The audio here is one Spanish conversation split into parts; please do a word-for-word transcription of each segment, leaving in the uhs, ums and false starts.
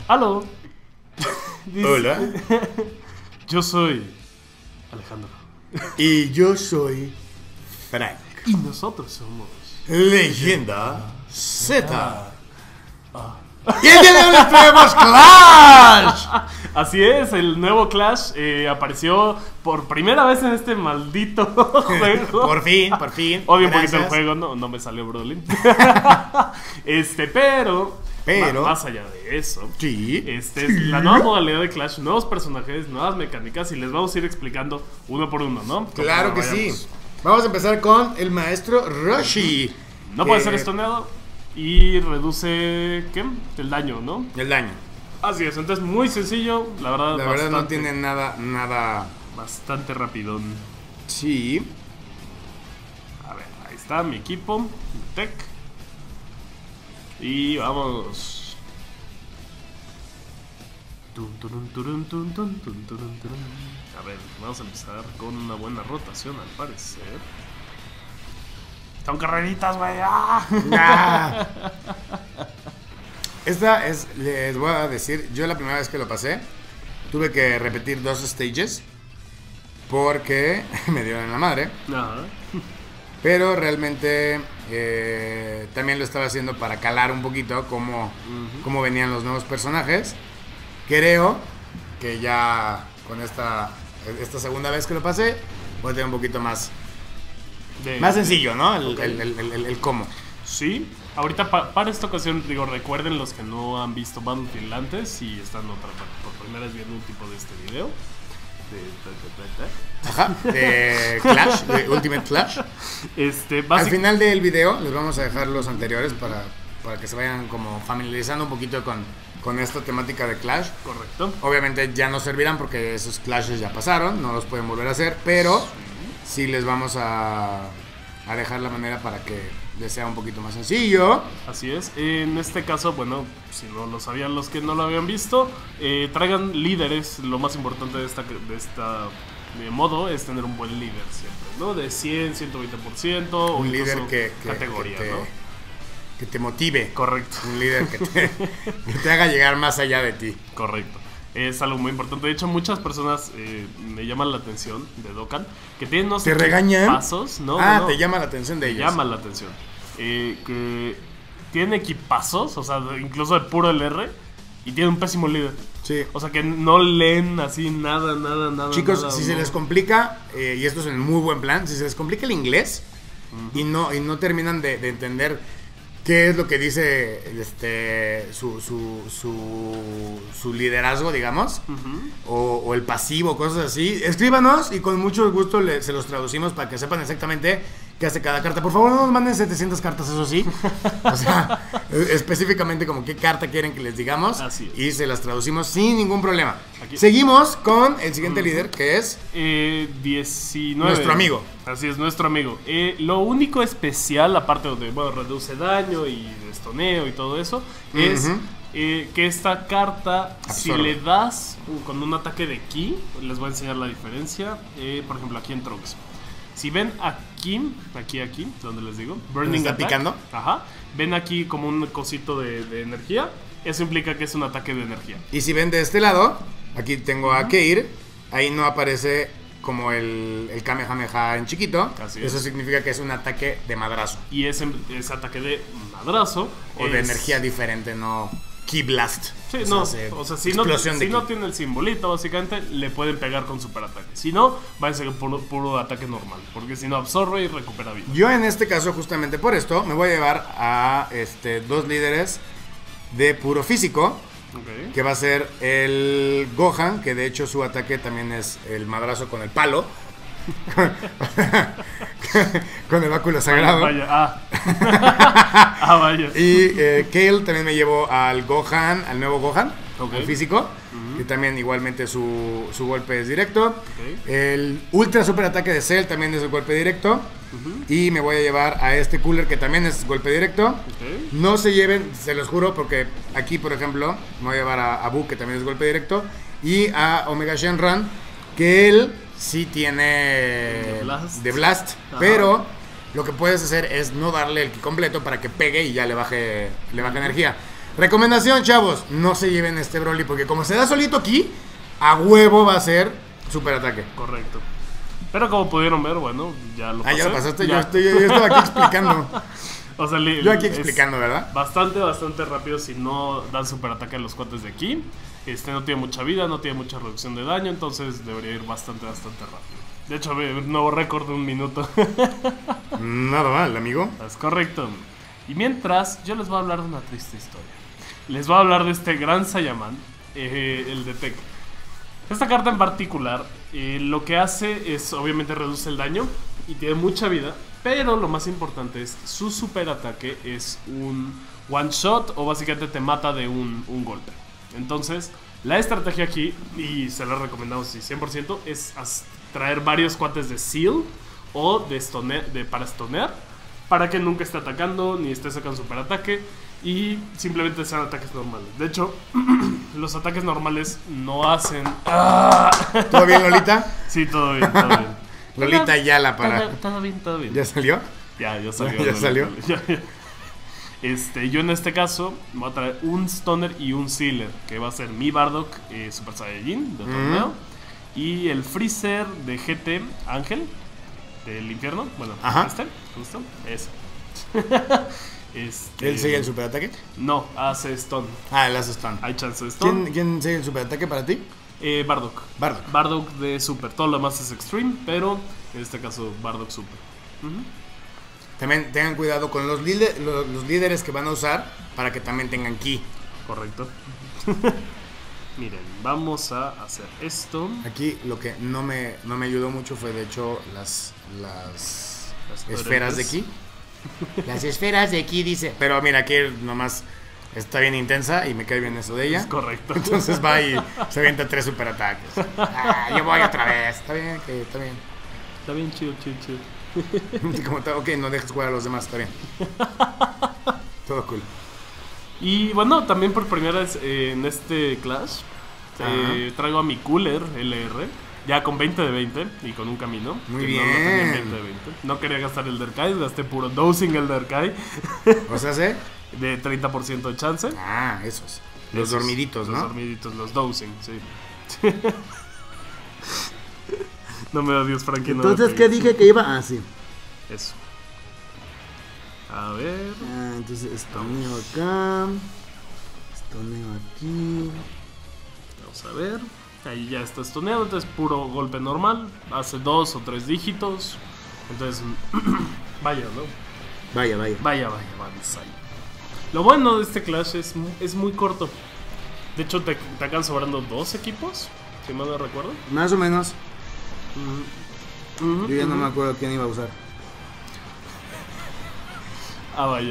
¡Aló! Dice, Hola. Yo soy Alejandro. Y yo soy Frank. Y nosotros somos Leyenda Z. Y el día de hoy les traemos Clash. Así es, el nuevo Clash eh, apareció por primera vez en este maldito juego. Por fin, por fin. Odio un poquito el Gracias. juego, no, no me salió Brolin. Este, pero, Pero- ma- más allá de eso, Sí. este es la nueva modalidad de Clash, nuevos personajes, nuevas mecánicas, y les vamos a ir explicando uno por uno, ¿no? Claro que Conforme sí. vayamos. Vamos a empezar con el maestro Roshi. No puede que- ser estoneado y reduce, ¿qué? El daño, ¿no? El daño. Así es, entonces muy sencillo, la verdad. La verdad no bastante- tiene nada, nada. Bastante rapidón. Sí. A ver, ahí está mi equipo, mi tech. Y vamos. Tun, turun, turun, tun, tun, tun, turun, turun. A ver, vamos a empezar con una buena rotación al parecer. Son carreritas, güey. ¡Ah! Ah. Esta es, les voy a decir, yo la primera vez que lo pasé, tuve que repetir dos stages porque me dieron en la madre. Ajá. Pero realmente eh, también lo estaba haciendo para calar un poquito cómo, Ujú. cómo venían los nuevos personajes. Creo que ya con esta, esta segunda vez que lo pasé, voy a tener un poquito más, De- más sencillo, ¿no? El, Ok. el- el- el- el cómo. Sí, ahorita pa- para esta ocasión, digo, recuerden los que no han visto Battlefield antes y están otra, por primera vez viendo un tipo de este video. De, de- de- de- de. Ajá, de Clash, de Ultimate Clash. Este, Al básic- final del video les vamos a dejar los anteriores para, para que se vayan como familiarizando un poquito con, con esta temática de Clash. Correcto. Obviamente ya no servirán porque esos clashes ya pasaron, no los pueden volver a hacer, pero sí les vamos a, a dejar la manera para que les sea un poquito más sencillo. Así es. En este caso, bueno, si no lo sabían los que no lo habían visto, eh, traigan líderes. Lo más importante de esta, de esta de modo es tener un buen líder siempre, ¿no? De cien, ciento veinte por ciento o Un líder incluso que, que- categoría, que te, ¿no? que te motive. Correcto. Un líder que te, que te haga llegar más allá de ti. Correcto. Es algo muy importante. De hecho, muchas personas eh, me llaman la atención de Dokkan que tienen no sé ¿Te qué regañan? pasos, ¿no? ah, no, no. te llama la atención de Me ellos. llama la atención. Eh, que tienen equipazos, o sea, de- incluso de puro L R, y tienen un pésimo líder. Sí. O sea, que no leen así nada, nada, nada. Chicos, nada, si no. se les complica, eh, y esto es en muy buen plan, si se les complica el inglés y, no, y no terminan de, de entender qué es lo que dice este su, su, su, su liderazgo, digamos, Ujú. o, o el pasivo, cosas así, escríbanos y con mucho gusto le- se los traducimos para que sepan exactamente qué hace cada carta. Por favor, no nos manden setecientas cartas, eso sí. O sea, eh, específicamente como qué carta quieren que les digamos. Así es. Y se las traducimos sin ningún problema. Aquí. Seguimos con el siguiente líder, que es... Eh, diecinueve. Nuestro amigo. Así es, nuestro amigo. Eh, lo único especial, aparte de, bueno, reduce daño y estoneo y todo eso, es Ujú. eh, que esta carta, si Absorbe. le das uh, con un ataque de ki, les voy a enseñar la diferencia. Eh, por ejemplo, aquí en Trunks. Si ven aquí, aquí, aquí, donde les digo, Burning está Attack, picando? Ajá. Ven aquí como un cosito de, de energía. Eso implica que es un ataque de energía. Y si ven de este lado, aquí tengo a Keir, ahí no aparece como el, el Kamehameha en chiquito. Así Eso es. significa que es un ataque de madrazo. Y ese, ese ataque de madrazo. O de es- energía diferente, no Ki Blast. Sí, O sea, no, hace o sea, si, no, explosión de si no ki. tiene el simbolito, básicamente, le pueden pegar con super ataque. Si no, va a ser puro, puro ataque normal, porque si no absorbe y recupera vida. Yo en este caso, justamente por esto, me voy a llevar a este, dos líderes de puro físico. Ok. Que va a ser el Gohan, que de hecho su ataque también es el madrazo con el palo. Con el báculo sagrado. Vaya, ah. ah, vaya. Y eh, Kale también me llevó al Gohan, al nuevo Gohan, Ok. al físico, que también igualmente su, su golpe es directo. Ok. El ultra super ataque de Cell también es el golpe directo. Y me voy a llevar a este cooler que también es golpe directo. Ok. No se lleven, se los juro, porque aquí, por ejemplo, me voy a llevar a, a Boo, que también es golpe directo. Y a Omega Shenron, que él sí tiene De Blast. de Blast, Ajá. pero lo que puedes hacer es no darle el ki completo para que pegue y ya le baje, le baje energía. Recomendación, chavos, no se lleven este Broly porque como se da solito aquí, a huevo va a ser super ataque. Correcto. Pero como pudieron ver, bueno, ya lo Ah, pasé. ya lo pasaste, Ya. Yo, estoy, yo estaba aquí explicando. O sea, li- Yo aquí es explicando, ¿verdad? Bastante, bastante rápido si no dan super ataque a los cuates de aquí. Este no tiene mucha vida, no tiene mucha reducción de daño, entonces debería ir bastante, bastante rápido. De hecho, ve, un nuevo récord de un minuto. Nada mal, amigo. Es correcto. Y mientras, yo les voy a hablar de una triste historia. Les voy a hablar de este gran Saiyaman, eh, el de Tech. Esta carta en particular, eh, lo que hace es, obviamente, reduce el daño y tiene mucha vida. Pero lo más importante es, su super ataque es un one shot o básicamente te mata de un, un golpe. Entonces, la estrategia aquí, y se la recomendamos sí, cien por ciento, es traer varios cuates de Seal o de, stone, de para stonear, para que nunca esté atacando ni esté sacando super ataque y simplemente sean ataques normales. De hecho, los ataques normales no hacen... ¿Todo bien, Lolita? Sí, todo bien, todo bien. Lolita Ayala para... Todo, todo bien, todo bien. ¿Ya salió? Ya, ya salió. ¿Ya Lolita, salió? ya, ya. Este, yo en este caso voy a traer un Stoner y un Sealer, que va a ser mi Bardock eh, Super Saiyajin de torneo, mm. y el Freezer de G T Ángel del infierno. Bueno, Ajá. este, justo, ese. este, ¿Él sigue el superataque? No, hace Stun. Ah, él hace stun. Hay chance de Stun. ¿Quién, ¿Quién sigue el superataque para ti? Eh, Bardock. Bardock. Bardock de Super. Todo lo demás es Extreme, pero en este caso Bardock Super. Uh-huh. También tengan cuidado con los, líder, los, los líderes que van a usar para que también tengan ki. Correcto. Miren, vamos a hacer esto. Aquí lo que no me, no me ayudó mucho fue de hecho las, las, Las esferas de orejas. ki. Las esferas de ki dice. Pero mira, aquí nomás está bien intensa y me cae bien eso de ella. Es correcto. Entonces va y se avienta tres superataques. Ah, yo voy otra vez. Está bien, que está bien. Está bien chido, chido, chido. Como está, ok, no dejes jugar a los demás, está bien. Todo cool. Y bueno, también por primera vez eh, en este Clash eh, traigo a mi Cooler L R, ya con veinte de veinte y con un camino. Muy que bien. No, no tenía veinte de veinte. No quería gastar el Derkai, gasté puro dosing el Derkai. O sea, ¿sí? De treinta por ciento de chance. Ah, esos. Los Esos, dormiditos, ¿no? Los dormiditos, los dosing, sí. No me odies, Frankie. no Entonces, me ¿qué pegues. dije que iba? Ah, sí. Eso. A ver. Ah, entonces, estoneo acá. Estoneo aquí. Vamos a ver. Ahí ya está estoneado. Entonces, puro golpe normal. Hace dos o tres dígitos. Entonces, vaya, ¿no? Vaya, vaya. Vaya, vaya, vamos ahí. Lo bueno de este Clash es, mu- es muy corto. De hecho, te, te acaban sobrando dos equipos. Si mal no recuerdo. Más o menos. Ujú. Ujú, Yo ya no ujú. me acuerdo quién iba a usar. Ah, vaya.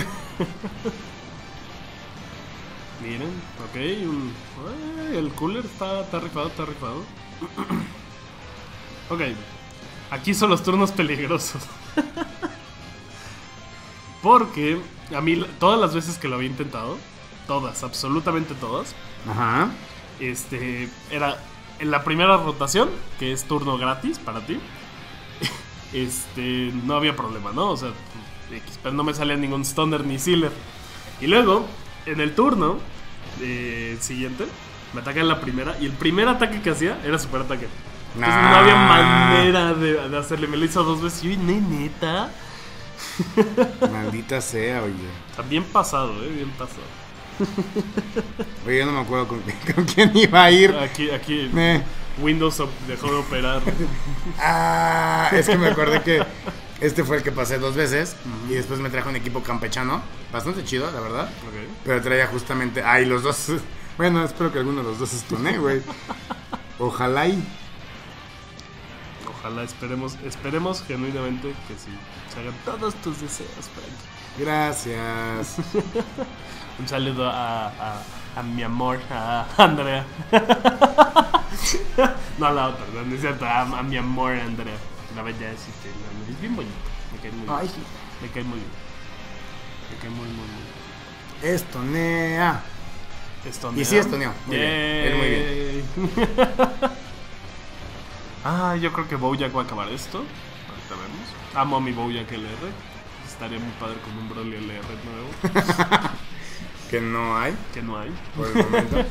Miren, ok. Un, ay, el cooler está, está rifado, está rifado. Ok. Aquí son los turnos peligrosos. Porque a mí, todas las veces que lo había intentado, todas, absolutamente todas, Ajá. este, era en la primera rotación, que es turno gratis para ti. Este, no había problema, ¿no? O sea, X, pero no me salía ningún Stoner ni Sealer. Y luego, en el turno eh, siguiente, me ataca en la primera. Y el primer ataque que hacía era super ataque. Entonces Nah. no había manera de, de hacerle. Me lo hizo dos veces. Y yo, "Ne- neta. Maldita sea, oye. Está bien pasado, eh, bien pasado. Oye, yo no me acuerdo con, con quién iba a ir. Aquí, aquí Eh. Windows op- dejó de operar. Ah, es que me acordé que este fue el que pasé dos veces. Y después me trajo un equipo campechano. Bastante chido, la verdad. Ok. Pero traía justamente. Ay, los dos. Bueno, espero que alguno de los dos estone, güey. Ojalá y. Ojalá esperemos, esperemos genuinamente que sí se hagan todos tus deseos, Frank. Gracias. Un saludo a, a, a mi amor, a Andrea. No a la otra, no, no es cierto, a, a mi amor, Andrea. La bella es, este, la- es bien bonita. Me cae muy Ay, bien. sí. Me cae muy bien. Me cae muy, muy bien. Estonea. Estonea. Y sí estoneó. Muy bien. Él muy bien. Ah, yo creo que Bojack va a acabar esto. Ahorita vemos. Amo a mi Bojack L R. Estaría muy padre con un Broly L R nuevo. Que no hay, que no hay. por el momento.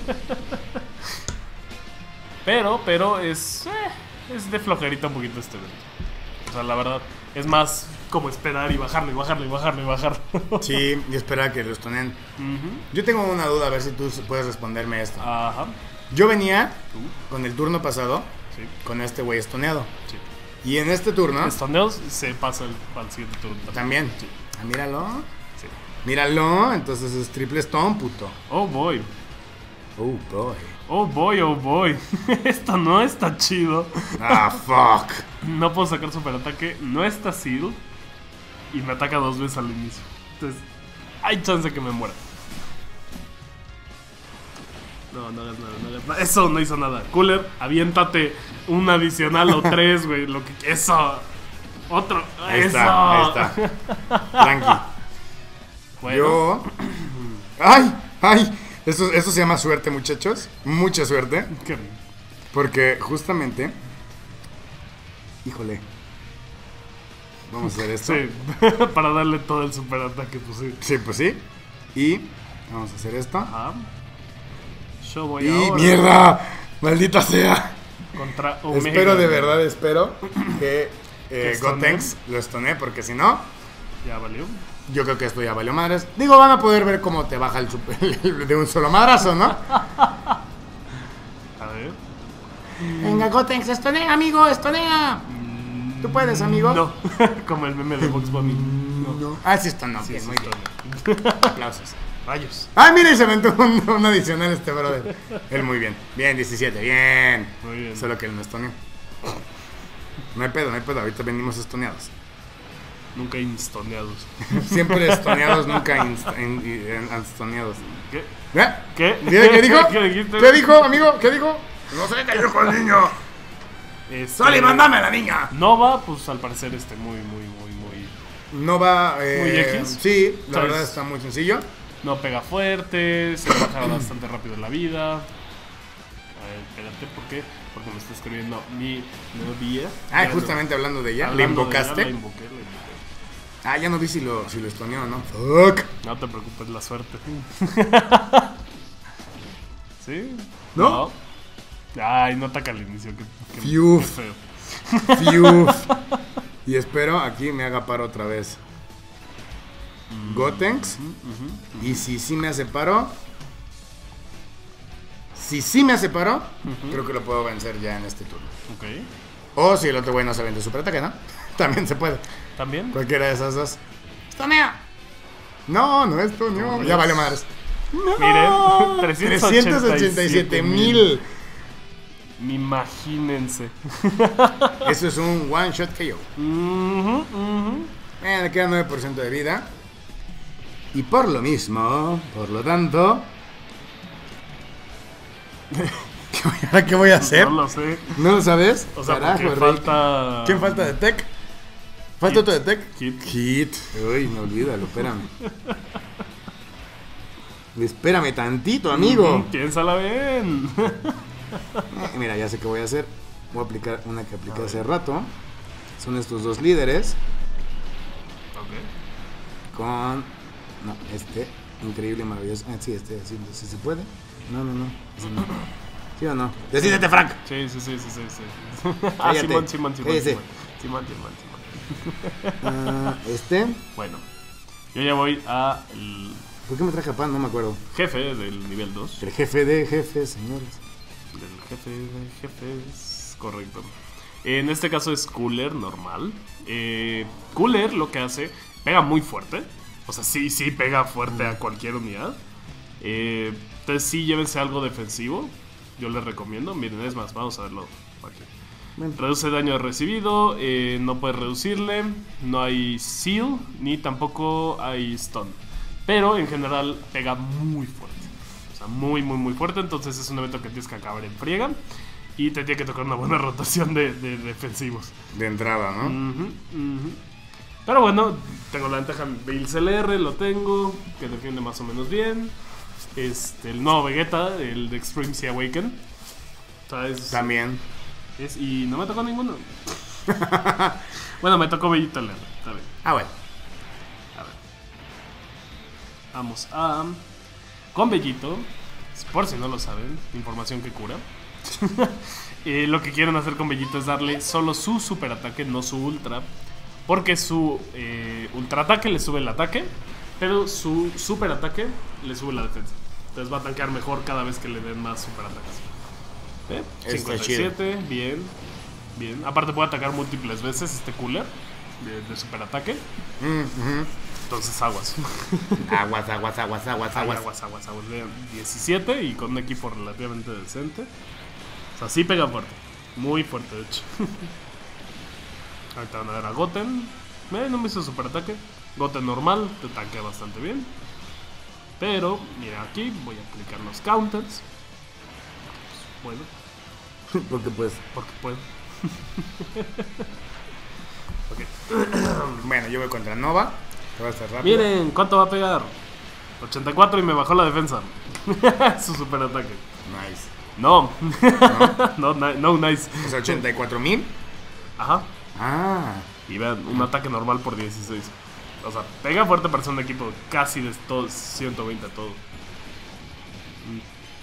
Pero, pero es, eh, es de flojerita un poquito este evento. O sea, la verdad, es más como esperar y bajarlo y bajarlo y bajarlo y bajarlo. Sí, y espera que los tonen. Ujú. Yo tengo una duda, a ver si tú puedes responderme esto. Ajá. Yo venía Tú. con el turno pasado Sí, con este güey estoneado. sí. Y en este turno Estoneos se pasa el, al siguiente turno. también. Sí, Ah, míralo. sí. Míralo. Entonces es triple stone, puto. Oh boy. Oh, boy. Oh boy, oh boy. Esto no está chido. Ah, fuck. No puedo sacar super ataque. No está seal. Y me ataca dos veces al inicio. Entonces, hay chance que me muera. No, no hagas nada, no hagas nada. Eso no hizo nada. Cooler, aviéntate un adicional o tres, güey. Lo que. Eso. Otro. Ahí eso. está, ahí está. Tranqui. Bueno, Yo. ¡Ay! ¡Ay! Eso, eso se llama suerte, muchachos. Mucha suerte. qué- Porque justamente. Híjole. Vamos a hacer esto. Sí, para darle todo el super ataque, pues sí. Sí, pues sí. Y vamos a hacer esto. Ajá. Yo voy Y ahora mierda. Maldita sea. contra Omega. Espero de verdad, espero que ¿Que eh, estonee? Gotenks lo estonee, porque si no, Ya valió. yo creo que esto ya valió madres. Digo, van a poder ver cómo te baja el super de un solo madrazo, ¿no? A ver. Venga, Gotenks, estonea, amigo, estonea. Tú puedes, amigo. No, como el meme de Vox Bunny. No. Ah, sí, está, no, Sí, bien, sí, muy bien. está. Aplausos. Rayos. Ah, mira, y se aventó un, un adicional este brother. Él muy bien. Bien, diecisiete, bien. Muy bien. Solo que él no estoneó. No hay pedo, no hay pedo. Ahorita venimos estoneados. Nunca instoneados. Siempre estoneados, nunca inst- in- in- estoneados. ¿Qué? ¿Eh? ¿Qué? ¿Qué, qué dijo? ¿Qué dijiste? ¿Qué dijo, amigo? ¿Qué dijo? No sé qué dijo el niño. Este, Sullivan, dame a la niña. Nova, pues al parecer este muy, muy, muy, muy... No va. Eh, Muy X. Sí, la ¿Sabes? verdad está muy sencillo. No pega fuerte, se baja bastante rápido la vida. A ver, espérate, ¿por qué? Porque me está escribiendo mi novia. Ah, Ya no- justamente hablando de ella. ¿Le hablando de invocaste? ella, la invoqué, la invoqué. Ah, ya no vi si lo, si lo estoneó o no. Fuck. No te preocupes, la suerte. ¿Sí? ¿No? Ay, no ataca al inicio, qué, qué- Fiuf. qué feo. Fiuf. Y espero aquí me haga paro otra vez. Gotenks. Y si sí me hace paro. Si sí me hace paro, creo que lo puedo vencer ya en este turno. Ok. O si el otro güey no se vende super ataque, ¿no? También se puede. ¿También? Cualquiera de esas dos. ¡Estonea! No, no estoneo. No, Ya es- vale madres. Miren, trescientos ochenta y siete mil. Imagínense. Eso es un one shot K O. Ujú, ujú. Eh, le queda nueve por ciento de vida. Y por lo mismo, por lo tanto. ¿Qué voy, ¿Ahora qué voy a hacer? No lo sé. ¿No lo sabes? O sea, Carajo, porque Rick. falta... ¿Quién falta de tech? ¿Falta Hit. otro de tech? Hit. Hit. Uy, no olvídalo, espérame. Espérame tantito, amigo. Ujú, piénsala bien. Eh, mira, ya sé qué voy a hacer. Voy a aplicar una que apliqué hace rato. Son estos dos líderes. Ok. Con. No, este. Increíble, maravilloso. Ah, sí, este, sí, sí se puede. No, no, no. ese no. ¿Sí o no? Decídete, Frank. Sí, sí, sí, sí, sí. sí. Ah, Cállate. Simón, Simón, Simón. Cállese. Simón, Simón, Simón, Simón. Ah, este. Bueno, yo ya voy a el ¿Por qué me traje a pan? No me acuerdo. jefe del nivel dos. El jefe de jefes, señores. Del jefe de jefes. Correcto. En este caso es Cooler normal. Eh, Cooler lo que hace, pega muy fuerte. O sea, sí, sí pega fuerte a cualquier unidad. Eh, entonces sí llévense algo defensivo. Yo les recomiendo. Miren, es más, vamos a verlo aquí. Bueno, Reduce daño recibido, eh, no puedes reducirle, no hay seal, ni tampoco hay stun. Pero en general pega muy fuerte. O sea, muy, muy, muy fuerte. Entonces es un evento que tienes que acabar en friega. Y te tiene que tocar una buena rotación de, de defensivos. de entrada, ¿no? Ujú, ujú. Pero bueno, tengo la ventaja. Bills L R lo tengo, que defiende más o menos bien. Este, el nuevo Vegeta, el de Extreme Sea Awaken. O sea, es- También. es- y no me tocó ninguno. Bueno, me tocó Bellita L R. Está bien. Ah, bueno. A ver. Vamos a con Bellito. Por si no lo saben, información que cura. eh, lo que quieren hacer con Bellito es darle solo su super ataque, no su ultra. Porque su eh, ultra ataque le sube el ataque, pero su super ataque le sube la defensa. Entonces va a tanquear mejor cada vez que le den más super ataques. ¿Eh? Está cincuenta y siete, bien, bien. Aparte puede atacar múltiples veces este cooler de, de super ataque. Mm, ujú. Entonces aguas. Aguas, aguas, aguas, aguas, aguas. Aguas, aguas, aguas. Vean, diecisiete y con un equipo relativamente decente. O sea, sí pega fuerte. Muy fuerte, de hecho. Ahorita van a ver a Goten. Eh, no me hizo super ataque. Goten normal, te tanquea bastante bien. Pero, mira aquí, voy a aplicar los counters. Bueno, Porque pues. porque puedo. Ok. Bueno, yo voy contra Nova. Te voy a hacer rápido. Miren, ¿cuánto va a pegar? ochenta y cuatro y me bajó la defensa. Su super ataque. Nice. No. No, no, no nice. O sea, ochenta y cuatro mil. Ajá. Ah. Y vean, un ataque normal por dieciséis. O sea, pega fuerte para ser un equipo casi de todo, ciento veinte a todo. Mm.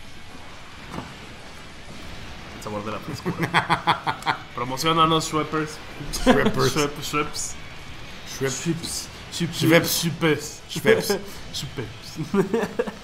El sabor de la frescura. Promocionanos, Schweppers. Schweppers. Schwepp- Schweppes. Schweppes. Schweppes. Schweppes. Schweppes. Schweppes.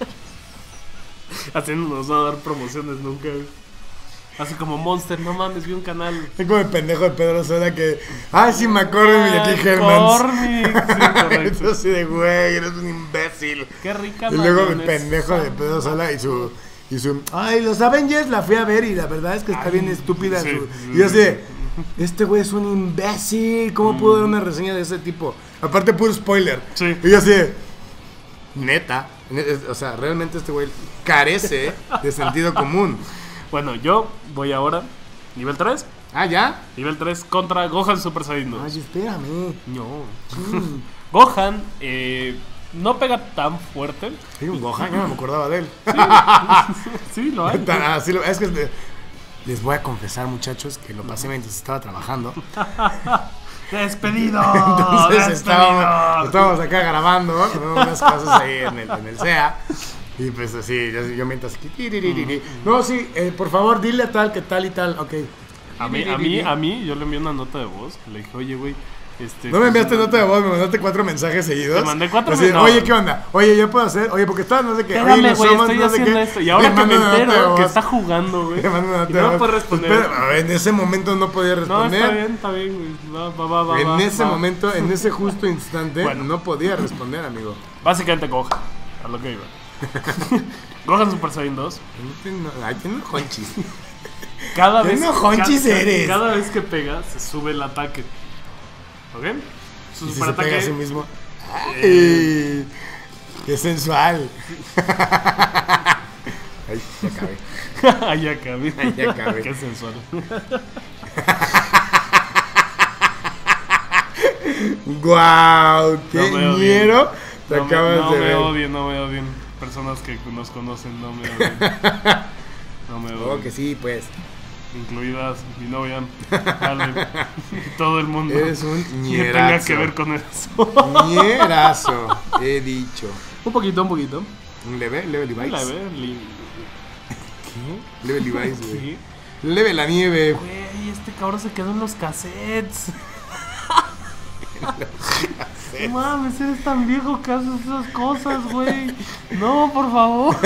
Así no nos van a dar promociones nunca. Así como Monster, no mames, vi un canal. Es como el pendejo de Pedro Sola que. Ah, sí, me acuerdo de Jackie Hermans. Cormix, sí, correcto. Eso sí de güey, eres un imbécil. Qué rica. Y luego el mayonesa. pendejo de Pedro Sola y su. Y su. Ay, los Avengers la fui a ver y la verdad es que está Ay, bien estúpida. sí. Su, y yo así de. Este güey es un imbécil. ¿Cómo pudo dar una reseña de ese tipo? Aparte, puro spoiler. Sí. Y yo así de. Neta. O sea, realmente este güey carece de sentido común. Bueno, yo voy ahora. Nivel tres. Ah, ¿ya? Nivel tres contra Gohan Super Saiyan dos. Ay, espérame. No. Mm. Gohan eh, no pega tan fuerte. Hay un Gohan, yo no me acordaba de él. Sí, lo hay. Tan- así lo- es que eh, les voy a confesar, muchachos, que lo pasé mientras estaba trabajando. Despedido. Entonces despedido. estábamos, estábamos acá grabando, ¿no? Con unas cosas ahí en el, en el C E A. Y pues así, yo, yo mientras aquí. tiririri. No, sí, eh, por favor, dile a tal que tal y tal. Ok. A mí, a mí, a mí, yo le envié una nota de voz. Le dije, oye, güey. Este, No me enviaste pues, nota de voz, me mandaste cuatro mensajes seguidos. Te mandé cuatro Así, mensajes. Oye, ¿qué onda? Oye, yo puedo hacer. Oye, porque estás no sé qué. Oye, Espérame, los güey, somos estoy no sé haciendo qué. esto. Y ahora Le que me mando una nota de entero que voz. está jugando, güey. Le mando una nota Y de no me voz. puede responder. Espera, en ese momento no podía No, responder. está bien, está bien, güey. Va, va, va, va, En va, ese va. momento, en ese justo instante, Bueno. no podía responder, amigo. Básicamente Gohan. A lo que iba. Gohan Super Saiyan dos. Ay, tiene honchis. Cada ¡Qué vez, enojonchis ca- eres! cada vez que pega, se sube el ataque. ¿Ok? Su Y si super se pega a sí ataque. mismo. ¡Ay! ¡Qué sensual! Ay, ya acabé. Ahí acabé. Ahí ya acabé. Qué sensual. ¡Guau! ¡Qué No me odien. ñero te No me, acabas no de me ver! odien, no me odien. Personas que nos conocen, no me odien. No me Oh, odien. que sí, pues. Incluidas mi novia, Ale, y todo el mundo Eres un que tenga ñerazo. que ver con eso. Ñerazo, he dicho. Un poquito, un poquito. ¿Un leve? ¿Leve Levi's? La ve, li- ¿Qué? Leve Levi's, güey. ¿Qué? Leve la nieve. Güey, este cabrón se quedó en los cassettes. No mames, eres tan viejo que haces esas cosas, güey. No, por favor.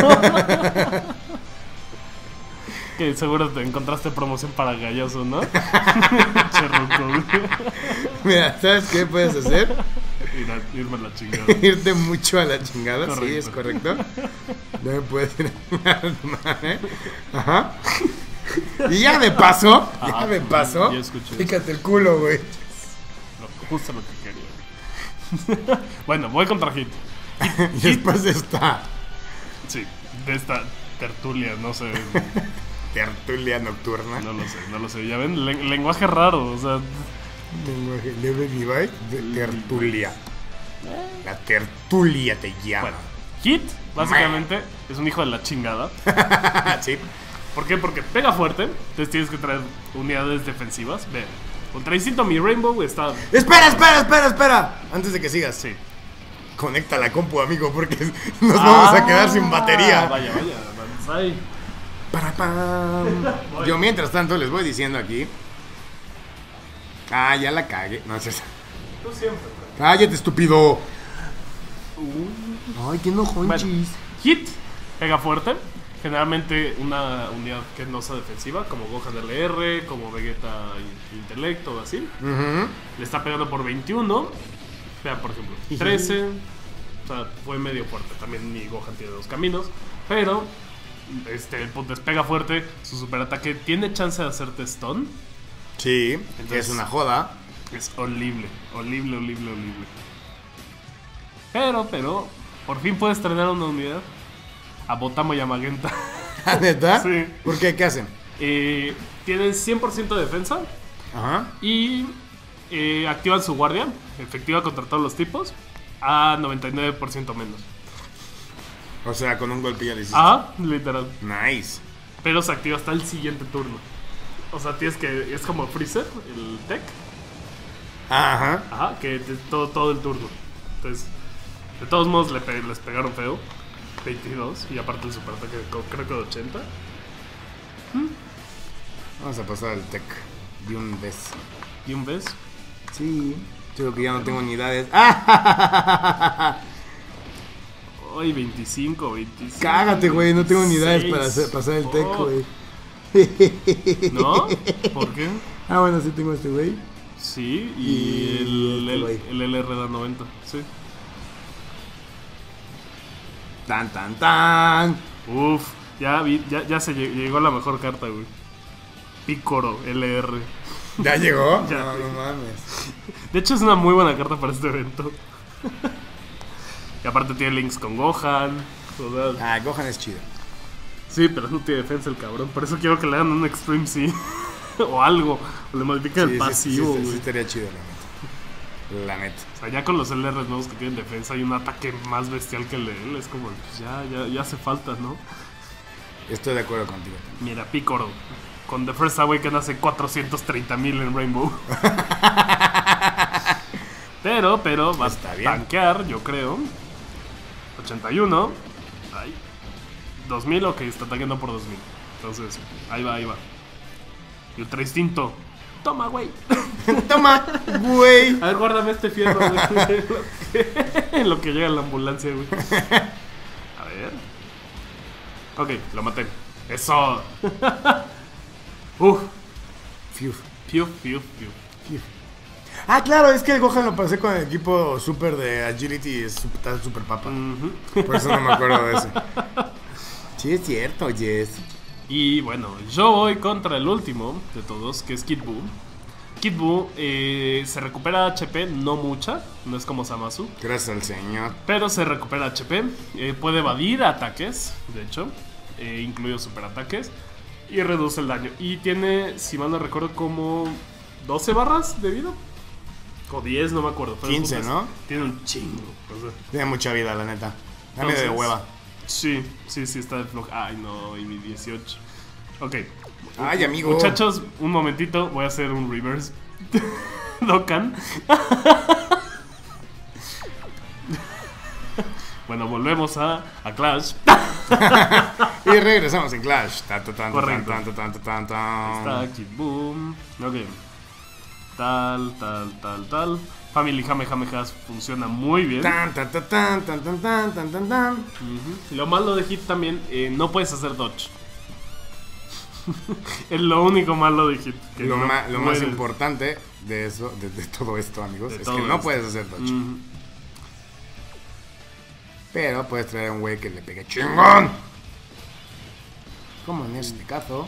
Que seguro te encontraste promoción para Galloso, ¿no? Cherruco, güey. Mira, ¿sabes qué puedes hacer? Ir a- irme a la chingada. Irte mucho a la chingada, sí, Correcto. es correcto. No me puedes ir a tu madre. Ajá. Y ya de paso, ya Ajá, de paso, ya escuché. fíjate el culo, güey. Lo- Justo lo que quería. Bueno, voy contra Hit. Y después está Sí, de esta tertulia, no sé. tertulia nocturna. No lo sé, no lo sé. Ya ven, len- lenguaje raro, o sea. Lenguaje leve Levi's de tertulia. La tertulia te llama. Bueno, Hit, básicamente, es un hijo de la chingada. sí. ¿Por qué? Porque pega fuerte, entonces tienes que traer unidades defensivas. Ve, contra Instinto mi Rainbow está. Espera, espera, espera, espera. Antes de que sigas. Sí. Conecta la compu, amigo, porque nos vamos a quedar sin batería. Vaya, vaya, Banzai. Para pam. Yo mientras tanto les voy diciendo aquí. Ah, ya la cagué. No sé. Tú siempre. Cállate, estúpido. Ay, qué enojonchis. Bueno, Hit pega fuerte. Generalmente una unidad que no sea defensiva, como Gohan L R, como Vegeta Intelecto o así. Uh-huh. Le está pegando por veintiuno. Vean, por ejemplo, trece. O sea, fue medio fuerte. También mi Gohan tiene dos caminos. Pero este, el punto es pega fuerte. Su superataque tiene chance de hacerte stun. Sí, Entonces, es una joda. Es horrible, horrible, horrible, horrible. Pero, pero, por fin puedes estrenar una unidad a Botamo y a Magenta. ¿Neta? Sí. ¿Por qué? ¿Qué hacen? Eh, tienen cien por ciento de defensa Ajá. y eh, activan su guardia, efectiva contra todos los tipos, a noventa y nueve por ciento menos. O sea, con un golpe ya le hiciste. Ajá, literal. Nice. Pero se activa hasta el siguiente turno. O sea, tienes que. Es como Freezer, el tech. Ajá. Ajá, que te- todo, todo el turno. Entonces, de todos modos le pe- les pegaron feo. veintidós. Y aparte el superataque, co- creo que de ochenta. Vamos a pasar al tech de un vez. Y un vez. Sí. Creo que ya no tengo unidades. ¡Ah! Ay, veinticinco, veinticinco. Cágate, güey. No tengo unidades veintiséis. para hacer- pasar el tech, Oh. güey. ¿No? ¿Por qué? Ah, bueno, sí tengo este güey. Sí, y, Y el, este el, güey. el L R da noventa. Sí. Tan, tan, tan. Uf, ya, vi, ya, ya se llegó, llegó la mejor carta, güey. Picoro, L R. ¿Ya llegó? Ya, no, güey. no mames. De hecho, es una muy buena carta para este evento. Y aparte tiene links con Gohan. O sea, Ah, Gohan es chido. sí, pero no tiene defensa el cabrón. Por eso quiero que le hagan un Extreme C. O algo. O le modifiquen Sí, el sí, pasivo, sí, güey. sí, sí, estaría chido, la neta. La neta. O sea, ya con los L Rs nuevos que tienen defensa y un ataque más bestial que el de él. Es como, pues ya, ya, ya hace falta, ¿no? Estoy de acuerdo contigo. Mira, Picoro. Con The First Awaken hace cuatrocientos treinta mil en Rainbow. Pero, pero, va Está a bien. tanquear, yo creo. ochenta y uno. Ay. dos mil, ok, está tanqueando por dos mil. Entonces, ahí va, ahí va. Y Ultra Instinto. Toma, güey. Toma, güey. A ver, guárdame este fierro, güey. En lo que llega la ambulancia, güey. A ver. Ok, lo maté. Eso. Uf. Fiu, Fiu, fiu, fiu. fiu. Ah, claro, es que el Gohan lo pasé con el equipo super de Agility y es super, está super papa. Ujú. Por eso no me acuerdo de ese. Sí, es cierto, Jess. Y bueno, yo voy contra el último de todos, que es Kid Buu. Kid Buu eh, se recupera H P, no mucha, no es como Zamasu, Gracias al señor. pero se recupera H P. eh, puede evadir ataques, de hecho, eh, incluidos superataques, y reduce el daño. Y tiene, si mal no recuerdo, como doce barras de vida. O diez, no me acuerdo. pero quince, el punto ¿no? es, tiene un chingo. O sea, Tiene mucha vida, la neta. Dame de entonces, hueva. Sí, sí, sí, está de floja. Ay, no, y mi dieciocho. Ok. Ay, amigo. Muchachos, un momentito, voy a hacer un reverse. Dokkan. Bueno, volvemos a, a Clash. Y regresamos en Clash. Ta, ta, tan, Correcto. tan, tan, tan, tan, tan, tan. Está Kid Boom. Ok. Tal, tal, tal, tal. Family Kamehamehas funciona muy bien. Tan, tan, tan, tan, tan, tan, tan, tan, tan, tan. Ujú. Lo malo de Hit también, eh, no puedes hacer dodge. Es lo único malo de Hit. que Lo, no ma- lo más puedes. importante de eso, de, de todo esto, amigos, De es todo que no esto. puedes hacer dodge. Ujú. Pero puedes traer a un güey que le pegue chingón. Como en este caso,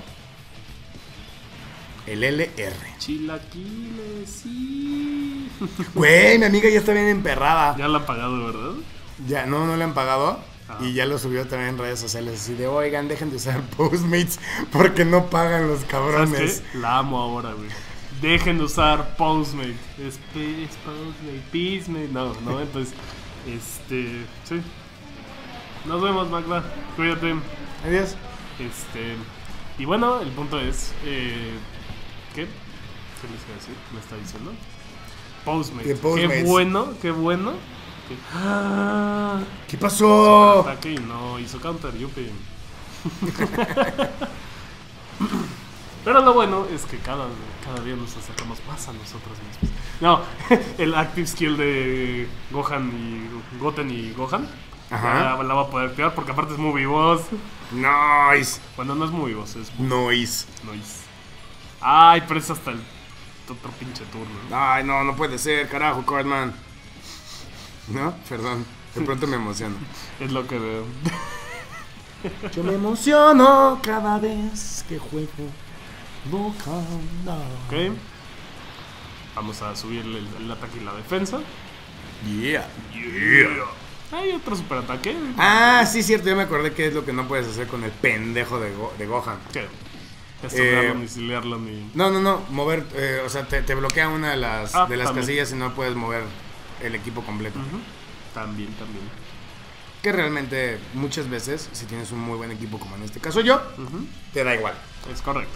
el L R. Chilaquiles, sí. Güey, mi amiga ya está bien emperrada. Ya la han pagado, ¿verdad? Ya, no, no le han pagado. Ah. Y ya lo subió también en redes sociales. Así de, oigan, dejen de usar Postmates porque no pagan los ¿Sabes cabrones. qué? La amo ahora, güey. Dejen de usar Postmate. Es, P- es Postmate, Peacemate. No, no, entonces, este, sí. Nos vemos, Magda. Cuídate. Adiós. Este, y bueno, el punto es, eh, ¿qué? ¿Qué les iba a decir? ¿Me está diciendo? Postmate. Que Postmates. Qué bueno, qué bueno ¿Qué? ¡Ah! ¿Qué pasó? Ataque y no hizo counter, yupi. Pero lo bueno es que cada, cada día nos acercamos más a nosotros mismos. No, el active skill de Gohan y Goten y Gohan. Ajá. La, la va a poder activar porque aparte es muy boss. Nice. Bueno, no es muy boss, es Noise. noise. Ay, pero es hasta el otro pinche turno. Ay, no, no puede ser, carajo, Cardman. ¿No? Perdón, de pronto me emociono. Es lo que veo. Yo me emociono cada vez que juego Gohan. Ok. Vamos a subir el, el ataque y la defensa. Yeah. Yeah. Hay otro super ataque. Ah, sí, cierto, yo me acordé que es lo que no puedes hacer con el pendejo de, Go de Gohan. ¿Qué? Esto Eh, ni silearlo ni. No, no, no, mover, eh, o sea, te, te bloquea una de las, Ah, de las también. casillas y no puedes mover el equipo completo. Ujú. También, también. Que realmente muchas veces, si tienes un muy buen equipo como en este caso yo, Ujú. te da igual. Es correcto.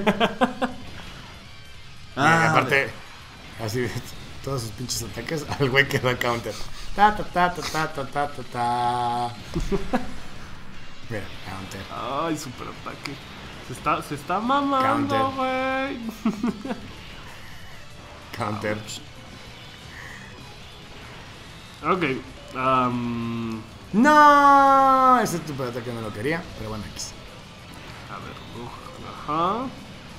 Y aparte, así, todos sus pinches ataques al güey que da counter. Ta ta ta ta ta ta ta ta ta. Mira, counter. Ay, super ataque. Se está, se está mamando, güey. Counter. Ok. Um, No, ese tipo de ataque no lo quería, pero bueno, X. a ver. Uh, ajá.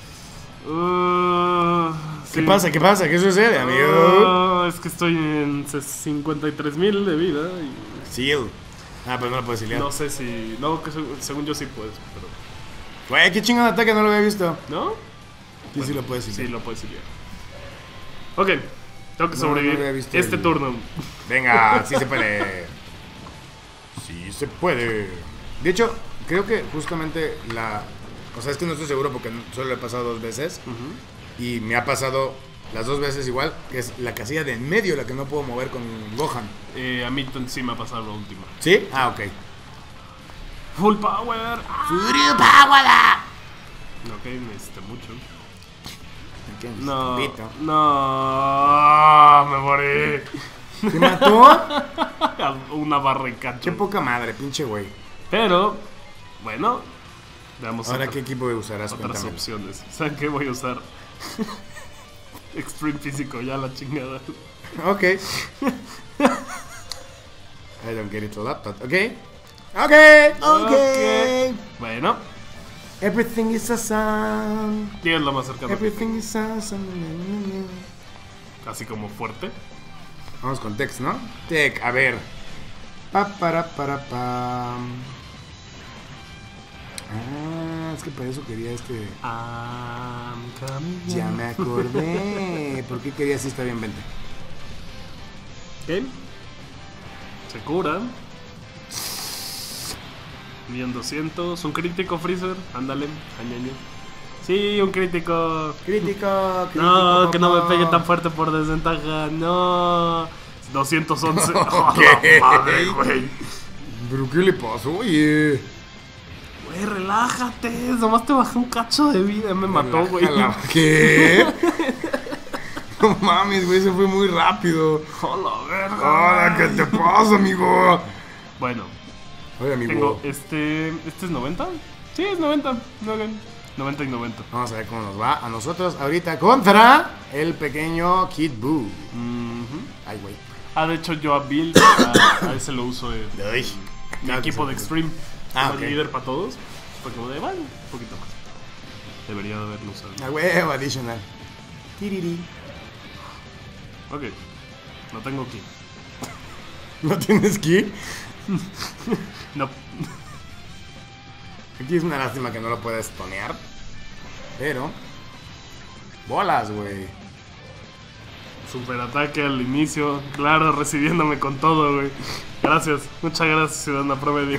Uh, ¿Qué sí. pasa? ¿Qué pasa? ¿Qué sucede, amigo? Uh, es que estoy en cincuenta y tres mil de vida. Y Seal. Ah, pero no lo puedesiliar. no sé si. No, que seg- según yo sí puedes, pero. Güey, qué chingón ataque, no lo había visto. ¿No? Sí, sí lo puedes Sí, iliar. lo puedesiliar. Ok. Tengo que No, sobrevivir no había visto este el- turno. Venga, sí se puede. Sí se puede. De hecho, creo que justamente la... O sea, es que no estoy seguro porque solo lo he pasado dos veces. Ujú. Y me ha pasado las dos veces igual, que es la casilla de en medio la que no puedo mover con Gohan. Eh, a mí t- sí me ha pasado la última. ¿Sí? Ah, ok. Full power. ¡Furio Pawada! Ok, necesité mucho. ¿Qué? No, Pito. no, me morí. ¿Te mató? Una barra y cacho. Qué poca madre, pinche güey. Pero, bueno, veamos Ahora, otra- ¿qué equipo usarás? otras Cuéntame. opciones. ¿Saben qué voy a usar? Extreme físico, ya la chingada. Ok. I don't get it a lot, but okay. Ok, ok. Bueno, Everything is awesome. ¿quién es lo más cercano? Everything is awesome. Así como fuerte. Vamos con Tex, ¿no? Tech, a ver. Pa, para, para, pam. Ah, es que para eso quería este. I'm coming. Ya me acordé. ¿Por qué quería así? Está bien, vente. Ok. Se cura. Millón doscientos. Un crítico Freezer. Ándale, añaño. Sí, un crítico. Crítico, crítico. No, que no me papá. pegue tan fuerte por desventaja. No. doscientos once. Ok. Oh, la madre, güey. ¿Pero qué le pasó, oye? Güey, relájate. Nomás te bajé un cacho de vida. Me mató, güey. Relájala. ¿Qué? No mames, güey, se fue muy rápido. Hola, verga. Hola, ¿qué te pasa, amigo? Bueno, Oye, amigo. tengo este. ¿Este es noventa? Sí, es noventa. noventa y noventa. Vamos a ver cómo nos va a nosotros ahorita contra el pequeño Kid Buu. Ujú. Ay, güey. Ah, de hecho, yo a Bill, a, a ese lo uso en Ay, mi claro que equipo sí. de Extreme. Ah, Como ok. el líder para todos. Fue como de, bueno, un poquito más. Debería de haberlo usado. A huevo, adicional. Tiriri. Ok, no tengo aquí. ¿No tienes ki? No. Aquí es una lástima que no lo puedes tonear. Pero. Bolas, güey. Super ataque al inicio. Claro, recibiéndome con todo, güey. Gracias. Muchas gracias, ciudadana promedio.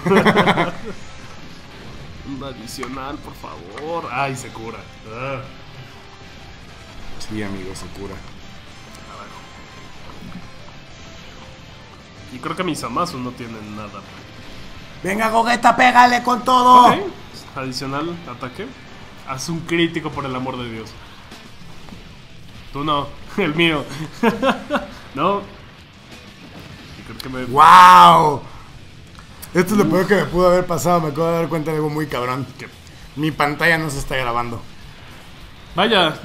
Un adicional, por favor. Ay, se cura. Ah. Sí, amigo, se cura. Y creo que mis Amazu no tienen nada. Venga, Gogeta, pégale con todo. Ok. Adicional, ataque. Haz un crítico por el amor de Dios. Tú no, el mío. No. Y que me... ¡Wow! Esto es lo peor que me pudo haber pasado. Me acabo de dar cuenta de algo muy cabrón. ¿Qué? Mi pantalla no se está grabando. Vaya.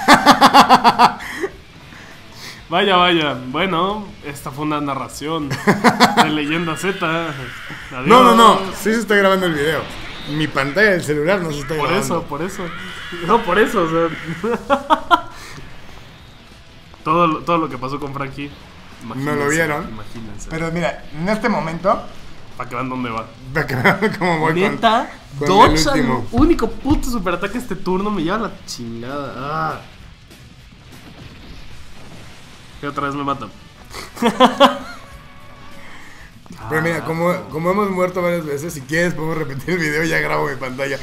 Vaya, vaya. Bueno, esta fue una narración de Leyenda Z. Adiós. No, no, no. Sí se está grabando el video. Mi pantalla del celular no se está Por grabando. eso, por eso. No, por eso, o sea. todo, lo- todo lo que pasó con Frankie. ¿No imagínense, lo vieron? Imagínense. Pero mira, en este momento... Para que vean dónde va. Para que vean cómo voy con... Neta, con Dodge el al último. único puto superataque este turno me lleva la chingada. Ah. Que otra vez me matan. Pero mira, como, como hemos muerto varias veces, si quieres podemos repetir el video y ya grabo mi pantalla.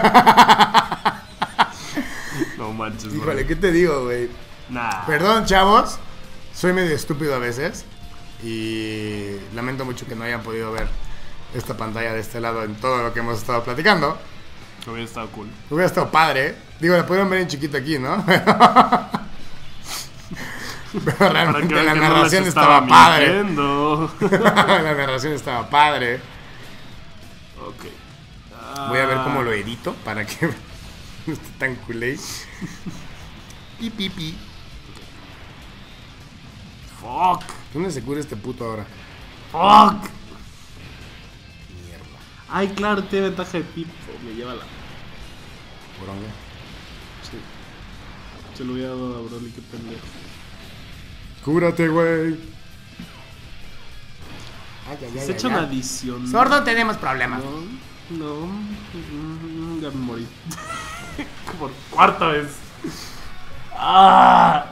No manches, bro. Híjole, ¿qué te digo, güey? Nah. Perdón, chavos. Soy medio estúpido a veces. Y lamento mucho que no hayan podido ver esta pantalla de este lado en todo lo que hemos estado platicando. Hubiera estado cool. Hubiera estado padre. Digo, la pudieron ver en chiquito aquí, ¿no? Pero Para que realmente vean la que no les narración estaba padre. mintiendo. La narración estaba padre. Ok. Voy a ver cómo lo Ah, edito para que no esté tan culé. Pi, pi, pi. Fuck. ¿Dónde se cura este puto ahora? Fuck. Mierda. Ay, claro, tiene ventaja de tipo. Me lleva la. Poronga. Sí. Se lo hubiera dado a Broly, qué pendejo. Cúrate, güey. Ay, ay, Se echa una adición. Sordo, tenemos problemas. No, no. mm, Ya me morí. Por cuarta vez. Ah.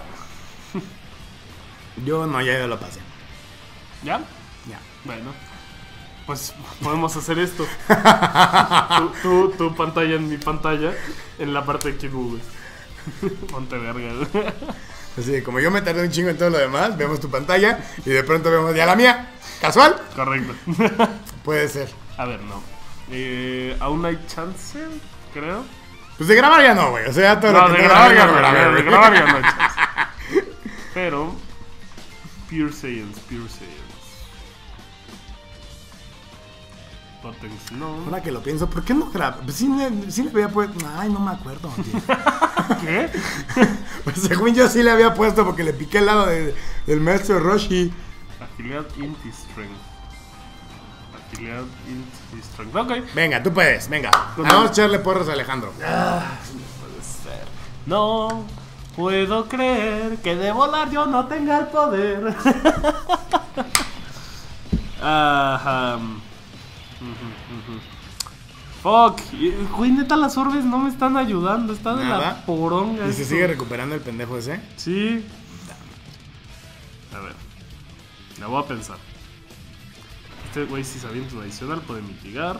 Yo no, ya, ya lo pasé. ¿Ya? Ya. Bueno. Pues podemos hacer esto. tu, tu, tu pantalla en mi pantalla. En la parte de Kid Buu, güey. Ponte verga. Así de como yo me tardé un chingo en todo lo demás, vemos tu pantalla y de pronto vemos ya la mía. ¿Casual? Correcto. Puede ser. A ver, no. Eh, ¿Aún hay chance? Creo. Pues de grabar ya no, güey. O sea, ya todo No, lo que de tengo grabar que ya lo no, grabé, de güey. grabar ya no hay chance. Pero Pure Science, Pure Science. Potency, no. Ahora que lo pienso, ¿por qué no grabé? Pues sí, le- sí le había puesto. Ay, no me acuerdo, tío. ¿Qué? Pues según yo sí le había puesto porque le piqué el lado de- del maestro Roshi. Agilidad, int y strength. Agilidad, int y strength. Ok. Venga, tú puedes, venga. Con Vamos el- a echarle porras a Alejandro. No puedo creer que de volar yo no tenga el poder. Ajá. Ujú, ujú. Fuck. Y, güey, neta, las orbes no me están ayudando. Está de Nada. la poronga. ¿Y se esto. sigue recuperando el pendejo ese? Sí. A ver. La voy a pensar. Este güey, si se avienta un adicional, puede mitigar.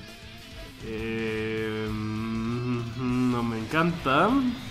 Eh, mm, no me encanta.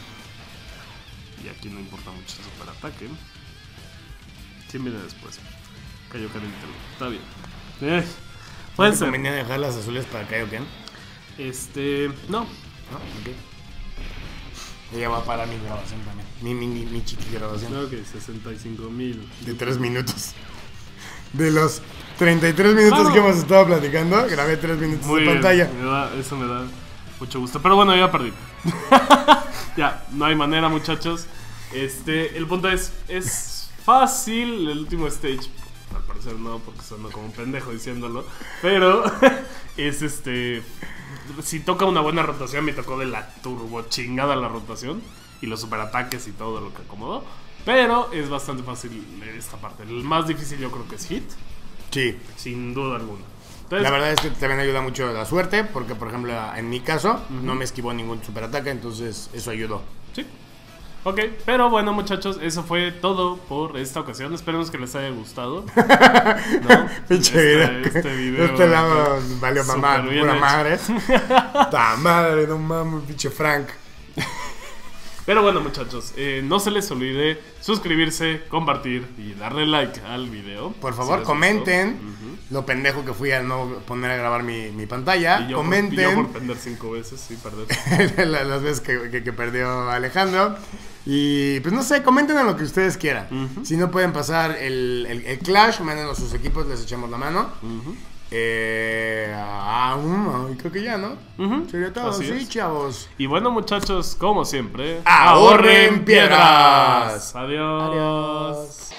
Y aquí no importa mucho el superataque. ¿Quién viene después? Kaioken Interno. Está bien. Eh, puede ¿No te ser. convenía dejar las azules para Kaioken? Este. No. ¿No? Ok. Ella va para mi grabación también. Mi, mi, mi, mi chiqui grabación. Ok, sesenta y cinco mil. De tres minutos. De los treinta y tres minutos Claro. que hemos estado platicando, grabé tres minutos Muy de bien, pantalla. me da- eso me da mucho gusto. Pero bueno, ya perdí. Ya, no hay manera, muchachos. Este, el punto es, es fácil. El último stage, al parecer no, porque suena como un pendejo diciéndolo. Pero es este, si toca una buena rotación, me tocó de la turbo chingada la rotación y los superataques y todo lo que acomodó. Pero es bastante fácil esta parte. El más difícil yo creo que es Hit, Sí. sin duda alguna. Entonces, La verdad es que también ayuda mucho la suerte, porque por ejemplo en mi caso no me esquivó ningún superataque, entonces eso ayudó. sí. Ok, pero bueno, muchachos, eso fue todo por esta ocasión. Esperemos que les haya gustado. ¿No? Pinche video. Este video. Este lado acá, valió mamá, súper bien pura hecho. madre. Ta madre, no mames, pinche Frank. Pero bueno, muchachos, eh, no se les olvide suscribirse, compartir y darle like al video. Por si favor, les comenten gustó. lo pendejo que fui al no poner a grabar mi, mi Ujú. pantalla. Y yo, por, y yo comenten por perder cinco veces, sí, perder. la- las veces que, que- que perdió Alejandro. Y pues no sé, comenten en lo que ustedes quieran. Ujú. Si no pueden pasar el, el, el Clash, mándenos sus equipos, les echamos la mano. Ujú. Eh, ah, um, creo que ya, ¿no? Ujú. Sería todo, Así sí, es. chavos. Y bueno, muchachos, como siempre, ¡Ahorren piedras! Adiós. Adiós.